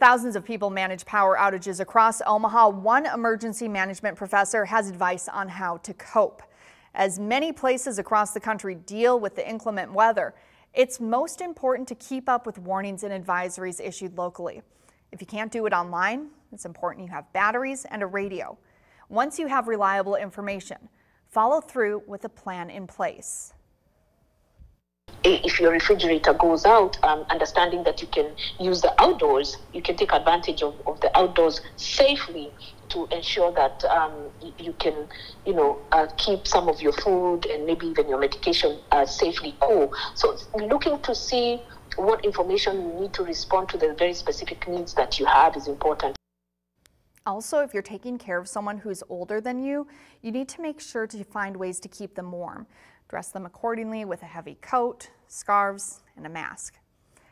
thousands of people manage power outages across Omaha, one emergency management professor has advice on how to cope. As many places across the country deal with the inclement weather, it's most important to keep up with warnings and advisories issued locally. If you can't do it online, it's important you have batteries and a radio. Once you have reliable information, follow through with a plan in place. If your refrigerator goes out, understanding that you can use the outdoors, you can take advantage of the outdoors safely to ensure that you can, keep some of your food and maybe even your medication safely cool. So looking to see what information you need to respond to the very specific needs that you have is important. Also, if you're taking care of someone who's older than you, you need to make sure to find ways to keep them warm. Dress them accordingly with a heavy coat, scarves, and a mask.